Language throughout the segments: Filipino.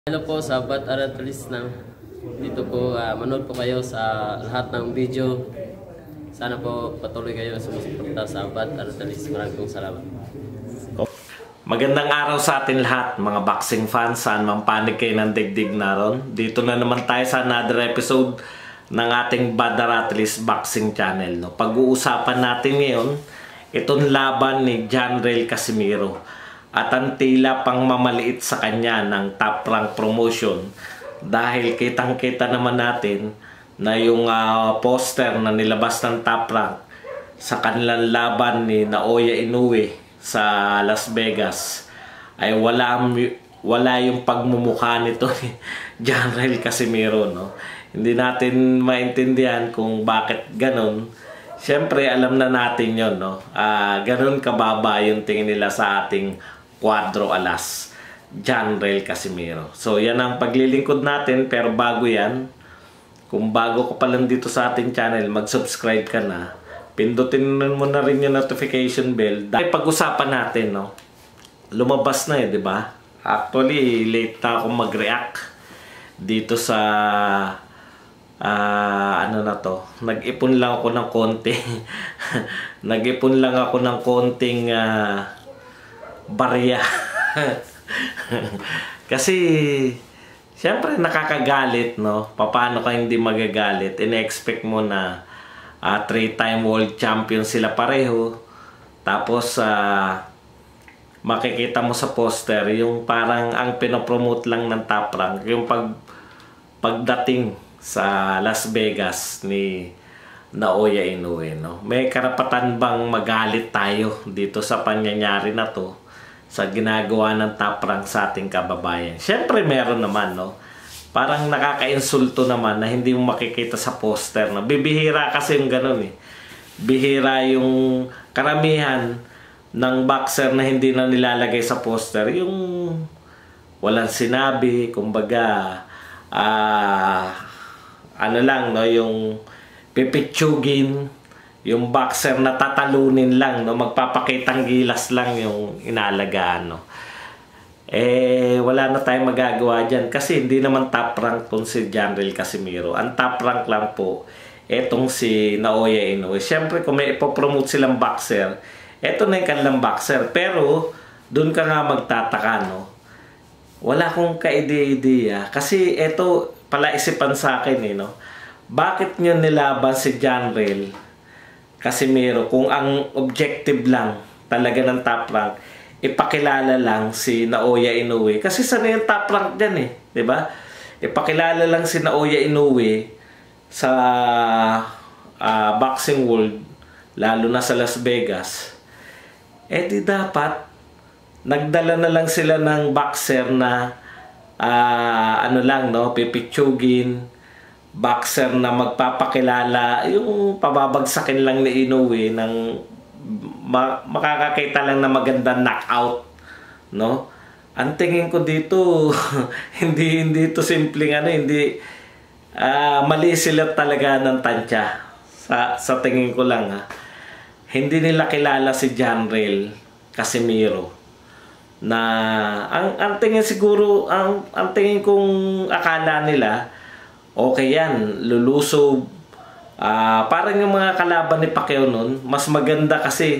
Hello po sa Bat Aratulis na dito po, manood po kayo sa lahat ng video. Sana po patuloy kayo sumusuporta sa Bat Aratulis. Maraming salamat. Magandang araw sa atin lahat, mga boxing fans. Saan man panig kayo ng digdig naron. Dito na naman tayo sa another episode ng ating Bat Aratulis Boxing Channel. No? Pag-uusapan natin ngayon itong laban ni Janrel Casimiro. At ang tila pang mamaliit sa kanya ng Top Rank Promotion dahil kitang-kita naman natin na yung poster na nilabas ng Top Rank sa kanilang laban ni Naoya Inoue sa Las Vegas ay wala yung pagmumukha nito ni Janrel Casimiro, no? Hindi natin maintindihan kung bakit ganun. Siyempre alam na natin yon, no? Ganun kababa yung tingin nila sa ating Cuadro Alas, Janrel Casimiro. So yan ang paglilingkod natin, pero bago yan, kung bago ka pa lang dito sa ating channel, mag-subscribe ka na. Pindutin mo na rin yung notification bell. Dahil pag-usapan natin, no? Lumabas na di ba? Actually, late na akong mag-react dito sa ano na to. Nag-ipon lang ako ng konti. Nag-ipon lang ako ng konting barya. Kasi siyempre nakakagalit, no? Paano ka hindi magagalit? In-expect mo na 3-time world champion sila pareho. Tapos makikita mo sa poster yung parang ang pinopromote lang ng Top Rank yung pagdating sa Las Vegas ni Naoya Inoue, no? May karapatan bang magalit tayo dito sa pangyayari na to, sa ginagawa ng Top Rank sa ating kababayan? Siyempre meron naman, no? Parang nakaka-insulto naman na hindi mo makikita sa poster, no? Bibihira kasi yung ganun eh. Bihira yung karamihan ng boxer na hindi na nilalagay sa poster. Yung walang sinabi, kumbaga ano lang, no? Yung pipitsugin, yung boxer na tatalunin lang, no? Magpapakitang gilas lang yung inalagaan, no? Wala na tayong magagawa dyan kasi hindi naman Top Rank tong si Janrel Casimiro. Ang Top Rank lang po etong si Naoya Inoue. Siyempre kung may ipopromote silang boxer, eto na yung kanilang boxer. Pero dun ka nga magtataka, no? Wala akong ka-ideya kasi eto pala isipan sa akin, no? Bakit nyo nilaban si Janrel Casimiro kung ang objective lang talaga ng Top Rank ipakilala lang si Naoya Inoue? Kasi sana yung Top Rank dyan eh, di ba? Ipakilala lang si Naoya Inoue sa boxing world, lalo na sa Las Vegas. Di dapat nagdala na lang sila ng boxer na ano lang, no, pipitsugin, boxer na magpapakilala, yung pababagsakin lang ni Inoue ng makakakita lang na magandang knockout, no? Ang tingin ko dito hindi ito simpleng ano, hindi mali sila talaga ng tansya sa tingin ko lang, ha. Hindi nila kilala si Janrel Casimiro na ang tingin siguro ang tingin kong akala nila okay yan, lulusob. Parang yung mga kalaban ni Pacquiao nun, mas maganda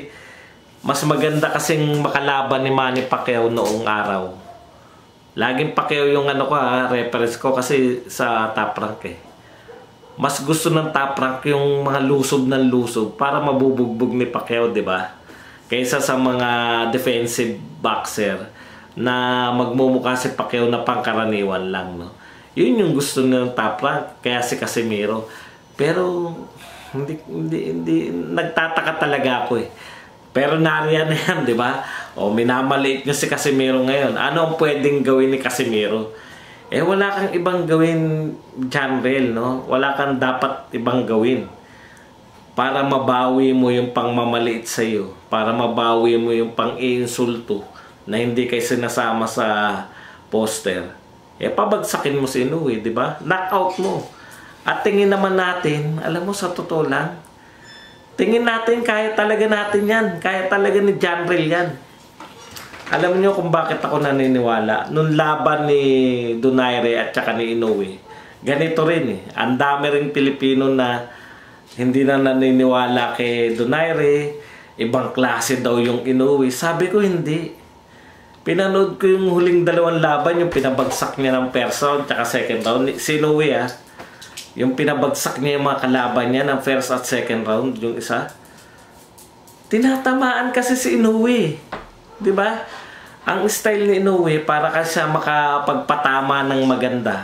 kasing makalaban ni Manny Pacquiao noong araw. Laging Pacquiao yung ano ko, reference ko kasi sa Top Rank eh. Mas gusto ng Top Rank yung mga lusob ng lusob para mabubugbog ni Pacquiao, di ba? Kaysa sa mga defensive boxer na magmumukha si Pacquiao na pangkaraniwan lang, no? Yun yung gusto ng Top Rank, kaya si Casimiro. Pero hindi nagtataka talaga ako eh. Pero nariyan na yan, di ba? O minamaliit nyo si Casimiro ngayon. Ano ang pwedeng gawin ni Casimiro? Wala kang ibang gawin, Janrel, no? Wala kang dapat ibang gawin para mabawi mo yung pangmamaliit sa iyo, para mabawi mo yung pang-iinsulto na hindi kayo sinasama sa poster. Pabagsakin mo si Inoue, di ba? Knockout mo. At tingin naman natin, alam mo sa totoo lang, tingin natin kaya talaga natin yan. Kaya talaga ni Janrel yan. Alam niyo kung bakit ako naniniwala? Nung laban ni Donaire at saka ni Inoue, ganito rin eh. Ang dami rin Pilipino na hindi na naniniwala kay Donaire, ibang klase daw yung Inoue. Sabi ko hindi. Pinanood ko yung huling dalawang laban, yung pinabagsak niya ng first round tsaka second round. Si Inoue yung pinabagsak niya yung mga kalaban niya ng first at second round, yung isa. Tinatamaan kasi si Inoue. Di ba? Ang style ni Inoue, para kasi siya makapagpatama ng maganda.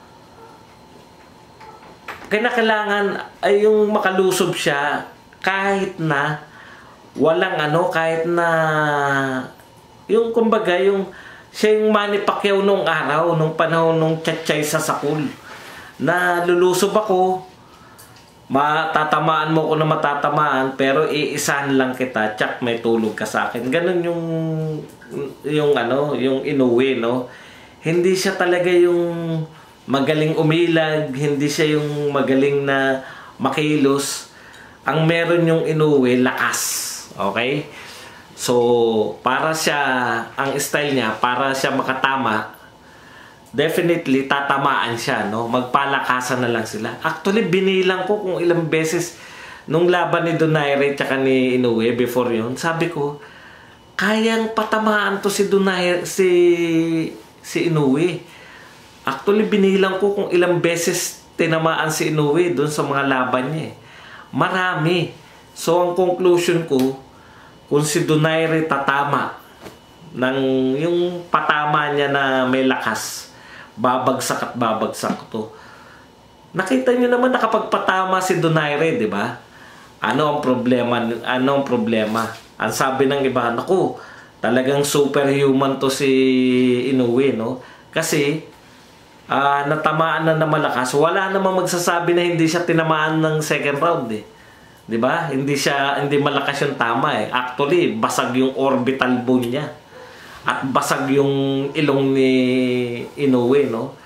Kailangan ay yung makalusob siya kahit na walang kahit na yung kumbaga yung siya yung Manny Pacquiao nung araw, nung panahon nung Tchatchay sa Sakul, na lulusob ako, matatamaan mo ko na matatamaan, pero iisahan lang kita, tsak may tulog ka sa akin. Ganun yung Inoue, no? Hindi siya talaga yung magaling umilag, hindi siya yung magaling na makilos. Ang meron yung Inoue, lakas. Okay? So, para siya, ang style niya, para siya makatama, definitely tatamaan siya, no? Magpalakasan na lang sila. Actually, binilang ko kung ilang beses nung laban ni Donaire tsaka ni Inoue before yun. Sabi ko, kayang patamaan to si Donaire, si Inoue. Actually, binilang ko kung ilang beses tinamaan si Inoue doon sa mga laban niya. Marami. So, ang conclusion ko, kung si Donaire tatama ng yung patama niya na may lakas, babagsak at babagsak to. Nakita niyo naman nakapagpatama si Donaire, di ba? Ano ang problema? Ang sabi ng iba, naku, talagang superhuman to si Inoue, no? Kasi natamaan na malakas. Wala namang magsasabi na hindi siya tinamaan ng second round, eh. 'Di ba? Hindi malakas yung tama eh. Actually, basag yung orbital bone niya. At basag yung ilong ni Inoue, no?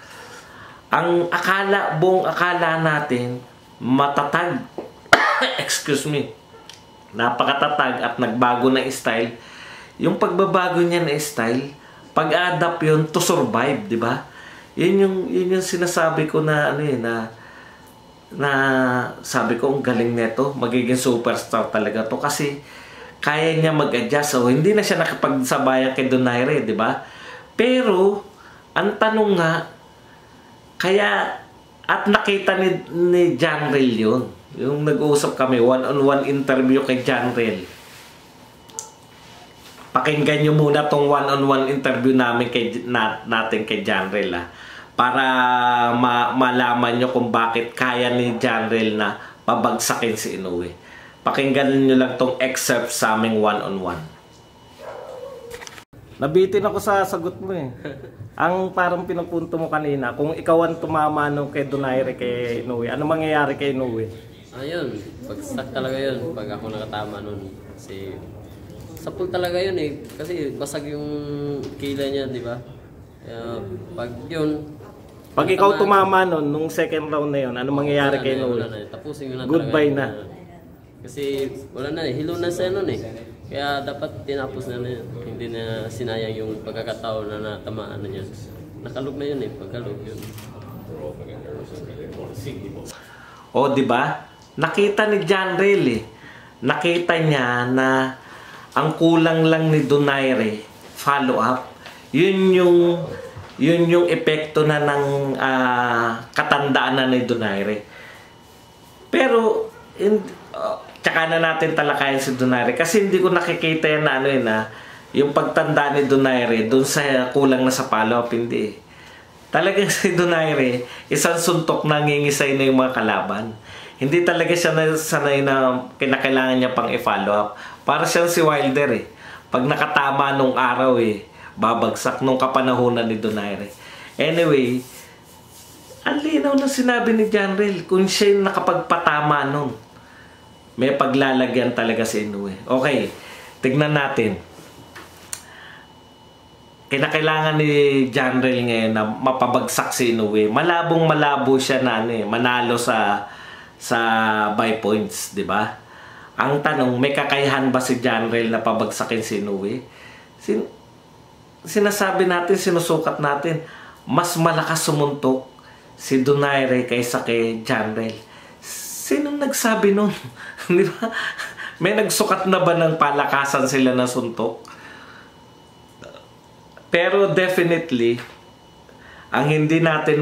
Buong akala natin matatag. Excuse me. Napakatatag at nagbago na style. Yung pagbabago niya na style, pag-adapt yun to survive, 'di ba? Yun yung sinasabi ko na na sabi ko, ang galing neto, magiging superstar talaga to kasi kaya niya mag-adjust. So, hindi na siya nakapagsabayan kay Donaire, di ba? Pero, ang tanong nga, kaya, at nakita ni Janrel yun. Yung nag-uusap kami, one-on-one interview kay Janrel. Pakinggan nyo muna tong one-on-one interview namin natin kay Janrel, para malaman nyo kung bakit kaya ni Janrel na pabagsakin si Inoue. Pakinggan nyo lang tong excerpt sa aming one-on-one. Nabitin ako sa sagot mo eh. Ang parang pinapunto mo kanina, kung ikaw ang tumama nung kay Donaire kay Inoue, ano mangyayari kay Inoue? Ayun, pagsak talaga yun pag ako nakatama nun. Kasi sapul talaga yun eh. Kasi basag yung kilay niya, di ba? Pag yun, pag ikaw tumama nun, nung second round na yun, ano mangyayari kay Inoue? Tapusin yun na goodbye na. Kasi wala na eh, hilo na siya nun eh. Kaya dapat tinapos na yun. Hindi na sinayang yung pagkakataon na natamaan na niya. Nakalog na yun eh, pagkalog yun. O, di ba? Nakita ni Janrel eh. Nakita niya na ang kulang lang ni Donaire, follow up. Yun yung epekto na ng katandaan na ni Donaire. Pero tsaka na natin talakayin si Donaire kasi hindi ko nakikita yan na yung pagtanda ni Donaire dun sa kulang na sa follow up, hindi. Talagang si Donaire, isang suntok na ngingisay na yung mga kalaban. Hindi talaga siya sanay na kinakailangan niya pang i-follow up. Para siyang si Wilder eh. Pag nakatama nung araw eh, babagsak nung kapanahunan ni Donaire. Anyway, ang linaw na sinabi ni Janrel, kung siya yung nakapagpatama nun, may paglalagyan talaga si Inoue. Okay, tignan natin. Kinakailangan ni Janrel ngayon na mapabagsak si Inoue. Malabong-malabo siya na manalo sa by points, di ba? Ang tanong, may kakayahan ba si Janrel na pabagsakin si Inoue? sinasabi natin, sinusukat natin, mas malakas sumuntok si Donaire kaysa kay Janrel. Sinong nagsabi nun? Di ba? May nagsukat na ba ng palakasan sila na suntok? Pero definitely, ang hindi natin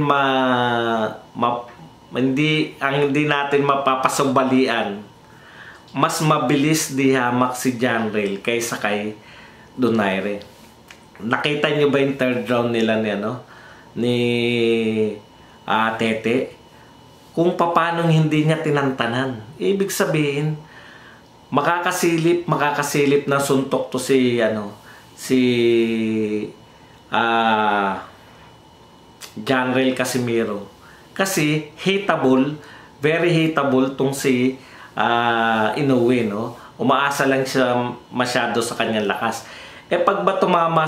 hindi natin mapapasubalian, mas mabilis di hamak si Janrel kaysa kay Donaire. Nakita niyo ba yung third round nila ni Tete? Kung paano hindi niya tinantanan. Ibig sabihin, makakasilip na suntok to si Janrel Casimiro. Kasi hittable, very hittable tong si Inoue, no? Umaasa lang siya masyado sa kanyang lakas. Pag ba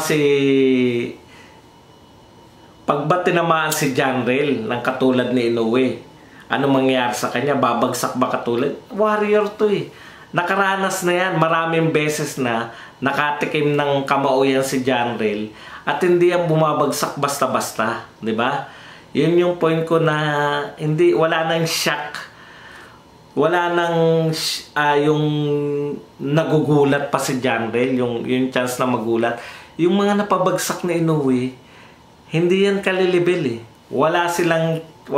tinamaan si Janrel ng katulad ni Inoue, ano mangyayari sa kanya? Babagsak ba katulad? Warrior to eh. Nakaranas na yan. Maraming beses na nakatikim ng kamauyan si Janrel at hindi yan bumabagsak basta-basta. Diba? Yun yung point ko na wala nang shock. Wala nang yung nagugulat pa si Janrel, yung chance na magulat. Yung mga napabagsak na Inoue, hindi yan kalilibel eh. Wala silang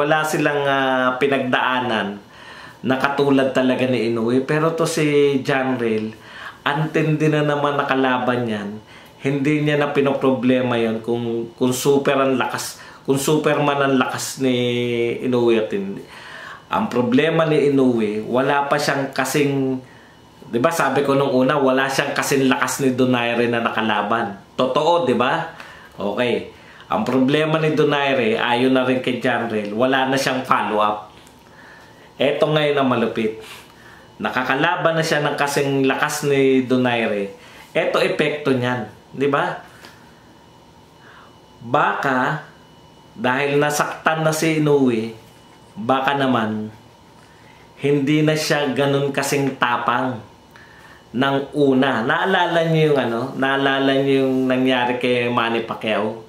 pinagdaanan na katulad talaga ni Inoue. Pero to si Janrel, antindi na naman nakalaban yan. Hindi niya na pinoproblema yon kung Superman ang lakas ni Inoue at hindi. Ang problema ni Inoue, wala pa siyang kasing, di ba sabi ko nung una, wala siyang kasing lakas ni Donaire na nakalaban. Totoo, di ba? Okay. Ang problema ni Donaire, ayon na rin kay Janrel, wala na siyang follow-up. Eto ngayon ang malupit. Nakakalaban na siya ng kasing lakas ni Donaire. Eto epekto niyan. Di ba? Baka, dahil nasaktan na si Inoue, baka naman, hindi na siya ganun kasing tapang ng una. Naalala niyo yung nangyari kay Manny Pacquiao?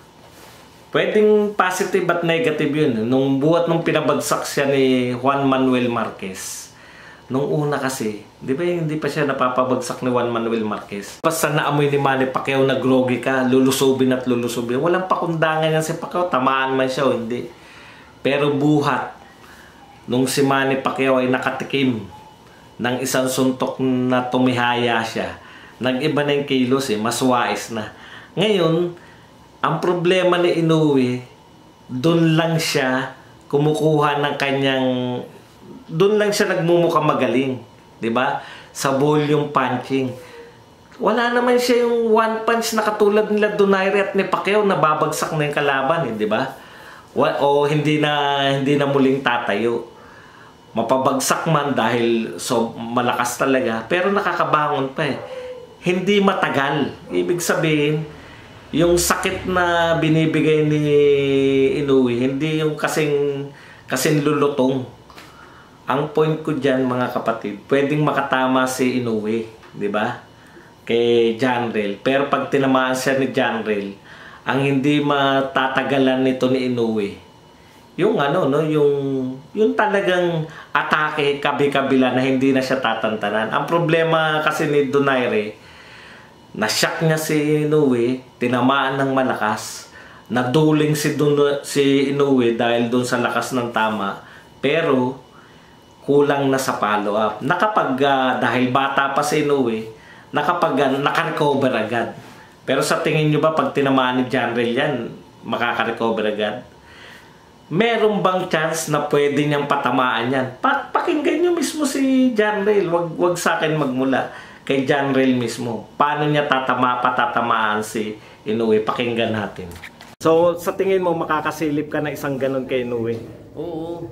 Pwedeng positive at negative yun. Nung pinabagsak siya ni Juan Manuel Marquez. Nung una kasi, di ba hindi pa siya napapabagsak ni Juan Manuel Marquez? Basta naamoy ni Manny Pacquiao na groggy ka, lulusubin at lulusubin. Walang pakundangan yan si Pacquiao, tamaan man siya o hindi. Pero buhat, nung si Manny Pacquiao ay nakatikim ng isang suntok na tumihaya siya, nag-iba na yung kilos mas wais na. Ngayon, ang problema ni Inoue, doon lang siya kumukuha ng kanyang, doon lang siya nagmumukha magaling, 'di ba? Sa volume punching. Wala naman siya yung one punch na katulad nila Donaire at ni Pacquiao na babagsak na yung kalaban, 'di ba? O hindi na muling tatayo. Mapabagsak man dahil malakas talaga, pero nakakabangon pa eh. Hindi matagal. Ibig sabihin, yung sakit na binibigay ni Inoue, hindi yung kasing lulutong. Ang point ko dyan, mga kapatid, pwedeng makatama si Inoue, di ba? Kay Janrel. Pero pag tinamaan siya ni Janrel, ang hindi matatagalan nito ni Inoue, yung yung talagang atake kabi-kabila na hindi na siya tatantanan. Ang problema kasi ni Donaire, na-shock niya si Inoue, tinamaan ng malakas, naduling si Inoue dahil doon sa lakas ng tama, pero kulang na sa follow-up. Dahil bata pa si Inoue, naka-recover agad. Pero sa tingin nyo ba, pag tinamaan ni Janrel yan, makaka-recover agad? Meron bang chance na pwede niyang patamaan yan? Pakinggan nyo mismo si Janrel, wag sa akin magmula. Kay Janrel mismo. Paano niya patatamaan si Inoue? Pakinggan natin. So, sa tingin mo, makakasilip ka na isang ganun kay Inoue? Oo.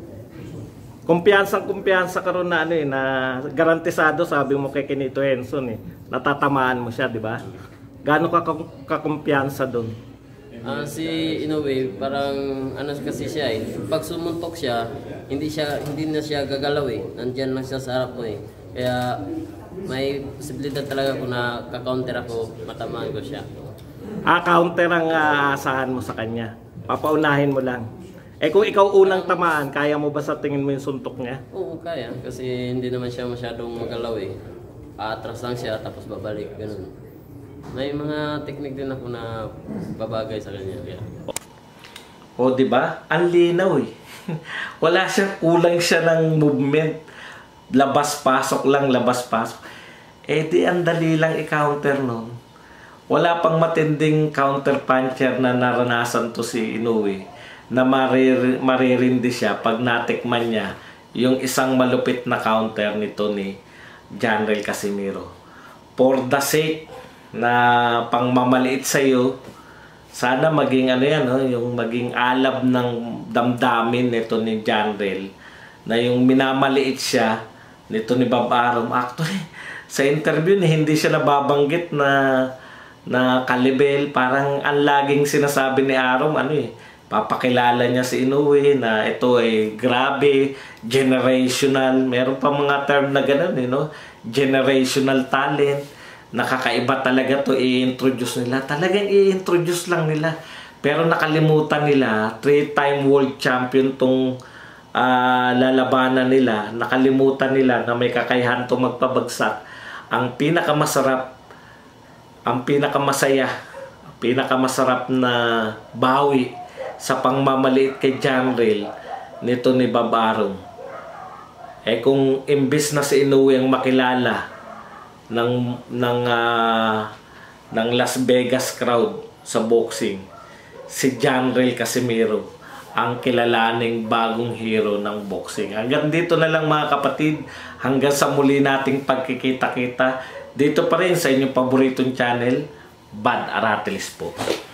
Kumpiyansa ka ron na na garantisado, sabi mo kay Kenito Henson natatamaan mo siya, di ba? Gaano ka kakumpiyansa doon? Si Inoue, parang kasi siya pag sumuntok siya, hindi na siya gagalaw Nandyan lang siya sa harap ko Kaya may posibilidad talaga kung na ka-counter ako, matamaan ko siya. Counter ang aasahan mo sa kanya. Papaunahin mo lang. Kung ikaw unang tamaan, kaya mo ba sa tingin mo yung suntok niya? Oo, kaya. Kasi hindi naman siya masyadong magalaw eh. Aatras lang siya tapos babalik, ganun. May mga technique din ako na babagay sa kanya. Kaya. O, di ba? Ang linaw eh. Wala siya, kulang siya ng movement. Labas-pasok lang, labas-pasok. Di ang dali lang i-counter nun. Wala pang matinding counter-puncher na naranasan to si Inoue na maririndi siya pag natikman niya yung isang malupit na counter nito ni Janrel Casimiro. For the sake na pangmamaliit sa'yo, sana maging ano yan, yung maging alab ng damdamin nito ni Janrel na yung minamaliit siya nito ni Bob Arum. Actually, sa interview hindi siya nababanggit na kalibel. Parang ang laging sinasabi ni Arum, papakilala niya si Inoue na ito ay grabe, generational. Meron pa mga term na ganun, generational talent. Nakakaiba talaga to i-introduce nila. Talagang i-introduce lang nila. Pero nakalimutan nila, 3-time world champion tong lalabanan nila. Nakalimutan nila na may kakayahan tong magpabagsak. Ang pinakamasarap, ang pinakamasaya, ang pinakamasarap na bawi sa pangmamaliit kay Janrel nito ni Bob Arum. Kung imbis na si Inoue ang makilala ng Las Vegas crowd sa boxing, si Janrel Casimiro ang kilalaning bagong hero ng boxing. Hanggang dito na lang mga kapatid. Hanggang sa muli nating pagkikita-kita. Dito pa rin sa inyong paboritong channel, Bad Aratilis po.